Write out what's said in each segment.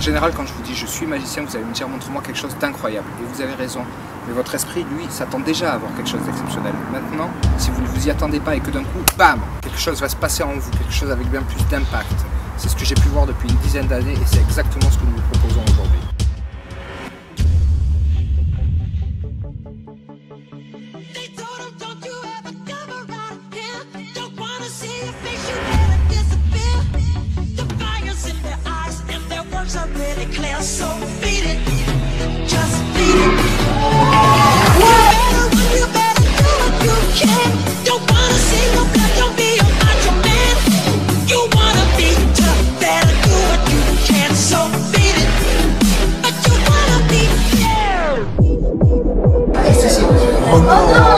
général, quand je vous dis je suis magicien, vous allez me dire montre-moi quelque chose d'incroyable. Et vous avez raison. Mais votre esprit, lui, s'attend déjà à avoir quelque chose d'exceptionnel. Maintenant, si vous ne vous y attendez pas et que d'un coup, bam, quelque chose va se passer en vous, quelque chose avec bien plus d'impact. C'est ce que j'ai pu voir depuis une dizaine d'années et c'est exactement ce que nous vous proposons aujourd'hui. So beat it, just beat it. You better do what you can. Don't wanna see no blood, don't be a macho man. You wanna be tough, better do what you can. So beat it, but you wanna be fair. Oh no!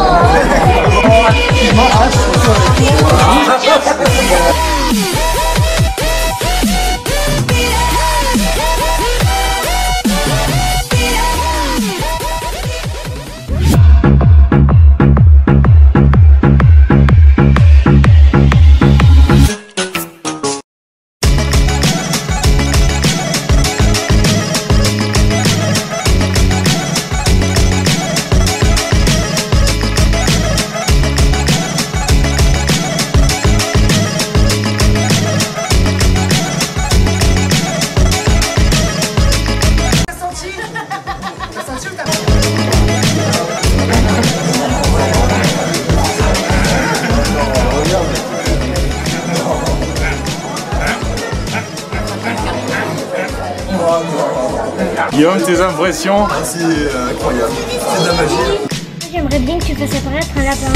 Guillaume, tes impressions? C'est incroyable, c'est de la magie. J'aimerais bien que tu fasses apparaître un lapin.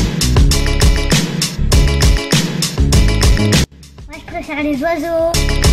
Moi je préfère les oiseaux.